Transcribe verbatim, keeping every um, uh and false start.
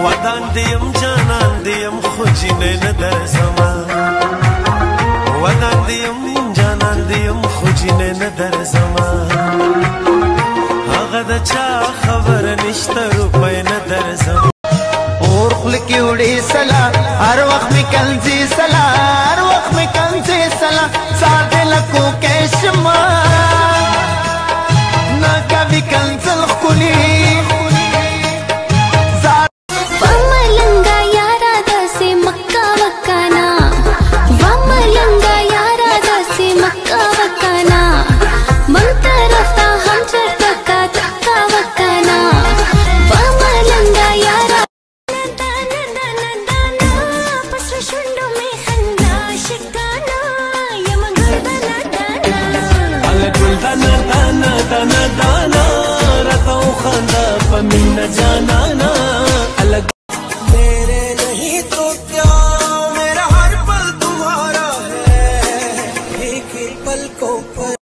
ودان دیم جانان دیم خوجینه ندر زما ودان دیم جانان دیم خوجینه ندر زما هغه د چا خبر نشته روپۍ ندر زما اور خل کی وړي سلا هر وخت می کنځي سلا هر وخت می کنځي سلا ساده لکو کښما نا کبي کنځل خولي दाना दाना रताऊ खांदा पमीना जाना ना अलग मेरे नहीं तो क्या मेरा हर पल तुम्हारा है एक एक पल को पर